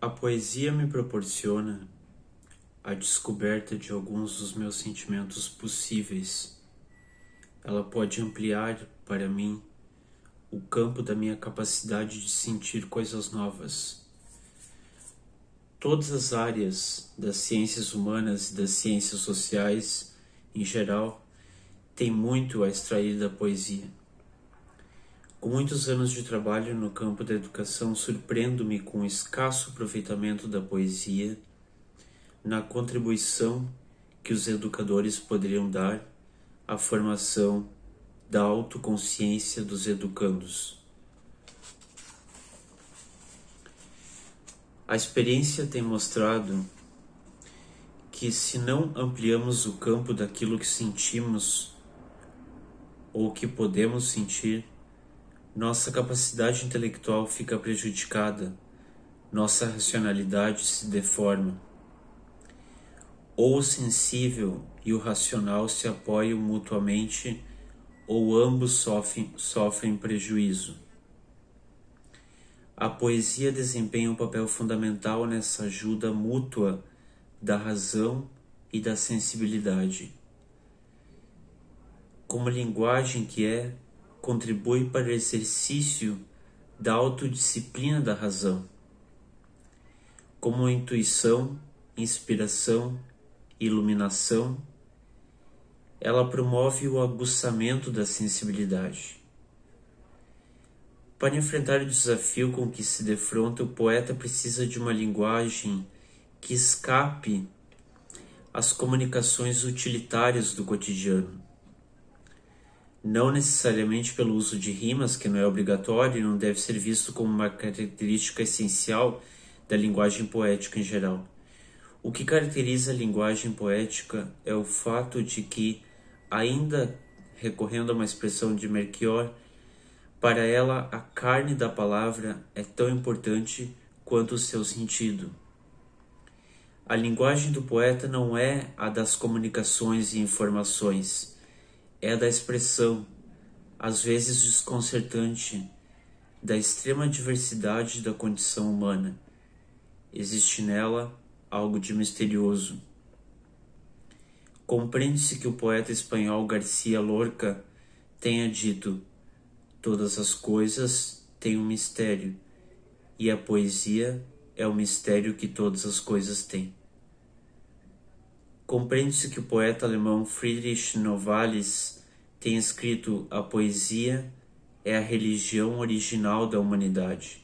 A poesia me proporciona a descoberta de alguns dos meus sentimentos possíveis. Ela pode ampliar para mim o campo da minha capacidade de sentir coisas novas. Todas as áreas das ciências humanas e das ciências sociais, em geral, têm muito a extrair da poesia. Com muitos anos de trabalho no campo da educação, surpreendo-me com o escasso aproveitamento da poesia na contribuição que os educadores poderiam dar à formação da autoconsciência dos educandos. A experiência tem mostrado que, se não ampliamos o campo daquilo que sentimos ou que podemos sentir, nossa capacidade intelectual fica prejudicada, nossa racionalidade se deforma. Ou o sensível e o racional se apoiam mutuamente, ou ambos sofrem prejuízo. A poesia desempenha um papel fundamental nessa ajuda mútua da razão e da sensibilidade. Como linguagem que é, contribui para o exercício da autodisciplina da razão. Como intuição, inspiração, iluminação, ela promove o aguçamento da sensibilidade. Para enfrentar o desafio com que se defronta, o poeta precisa de uma linguagem que escape às comunicações utilitárias do cotidiano. Não necessariamente pelo uso de rimas, que não é obrigatório e não deve ser visto como uma característica essencial da linguagem poética em geral. O que caracteriza a linguagem poética é o fato de que, ainda recorrendo a uma expressão de Melchior, para ela a carne da palavra é tão importante quanto o seu sentido. A linguagem do poeta não é a das comunicações e informações, é a da expressão, às vezes desconcertante, da extrema diversidade da condição humana. Existe nela algo de misterioso. Compreende-se que o poeta espanhol García Lorca tenha dito: todas as coisas têm um mistério, e a poesia é o mistério que todas as coisas têm. Compreende-se que o poeta alemão Friedrich Novalis tenha escrito: a poesia é a religião original da humanidade.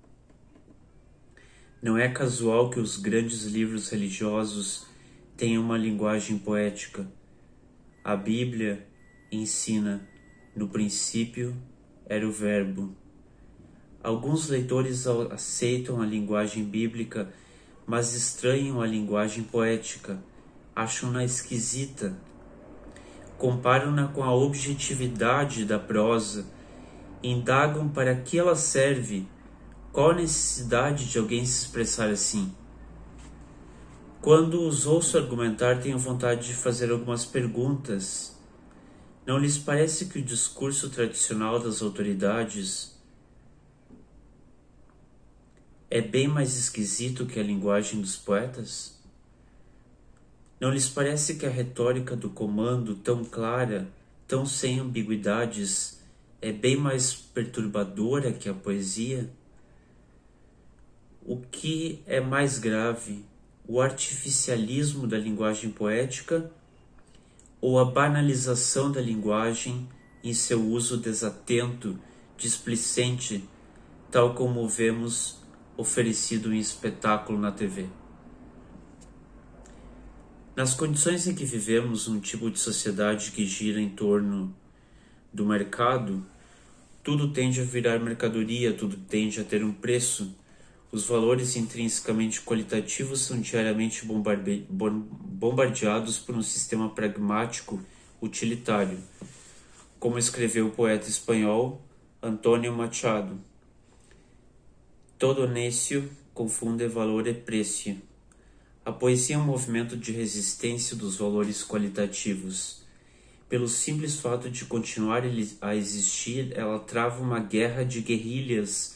Não é casual que os grandes livros religiosos tenham uma linguagem poética. A Bíblia ensina: no princípio era o Verbo. Alguns leitores aceitam a linguagem bíblica, mas estranham a linguagem poética, acham-na esquisita, comparam-na com a objetividade da prosa, indagam para que ela serve, qual a necessidade de alguém se expressar assim. Quando os ouço argumentar, tenho vontade de fazer algumas perguntas. Não lhes parece que o discurso tradicional das autoridades é bem mais esquisito que a linguagem dos poetas? Não lhes parece que a retórica do comando, tão clara, tão sem ambiguidades, é bem mais perturbadora que a poesia? O que é mais grave, o artificialismo da linguagem poética ou a banalização da linguagem em seu uso desatento, displicente, tal como o vemos oferecido em espetáculo na TV? Nas condições em que vivemos, um tipo de sociedade que gira em torno do mercado, tudo tende a virar mercadoria, tudo tende a ter um preço. Os valores intrinsecamente qualitativos são diariamente bombardeados por um sistema pragmático utilitário, como escreveu o poeta espanhol Antonio Machado. Todo necio confunde valor e preço. A poesia é um movimento de resistência dos valores qualitativos. Pelo simples fato de continuar a existir, ela trava uma guerra de guerrilhas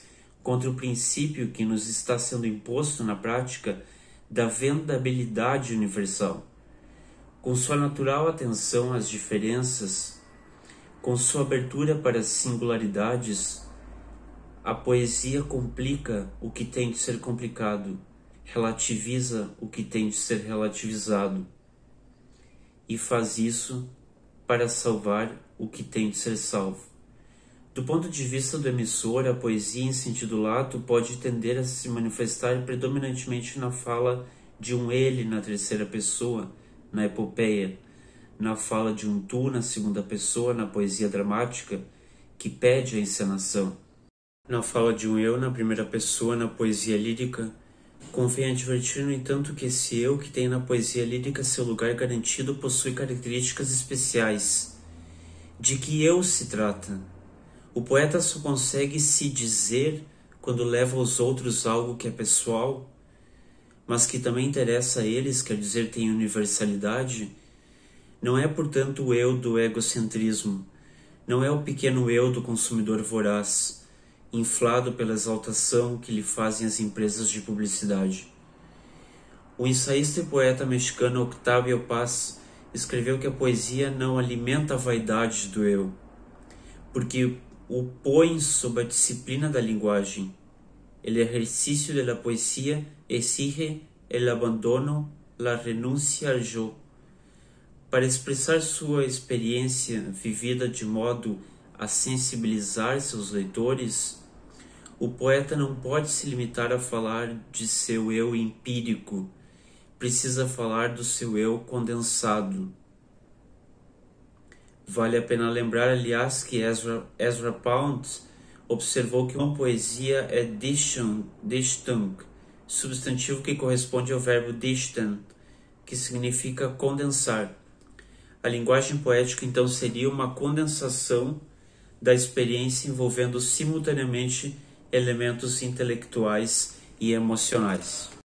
contra o princípio que nos está sendo imposto na prática da vendabilidade universal. Com sua natural atenção às diferenças, com sua abertura para as singularidades, a poesia complica o que tem de ser complicado, relativiza o que tem de ser relativizado, e faz isso para salvar o que tem de ser salvo. Do ponto de vista do emissor, a poesia em sentido lato pode tender a se manifestar predominantemente na fala de um ele na terceira pessoa, na epopeia, na fala de um tu na segunda pessoa, na poesia dramática, que pede a encenação. Na fala de um eu na primeira pessoa, na poesia lírica, convém advertir, no entanto, que esse eu que tem na poesia lírica seu lugar garantido possui características especiais. De que eu se trata? O poeta só consegue se dizer quando leva aos outros algo que é pessoal, mas que também interessa a eles, quer dizer, tem universalidade. Não é, portanto, o eu do egocentrismo, não é o pequeno eu do consumidor voraz, inflado pela exaltação que lhe fazem as empresas de publicidade. O ensaísta e poeta mexicano Octavio Paz escreveu que a poesia não alimenta a vaidade do eu, porque o põe sob a disciplina da linguagem. El ejercicio de la poesía exige el abandono, la renuncia al yo. Para expressar sua experiência vivida de modo a sensibilizar seus leitores, o poeta não pode se limitar a falar de seu eu empírico, precisa falar do seu eu condensado. Vale a pena lembrar, aliás, que Ezra Pound observou que uma poesia é Dichtung, substantivo que corresponde ao verbo dichten, que significa condensar. A linguagem poética, então, seria uma condensação da experiência envolvendo simultaneamente elementos intelectuais e emocionais.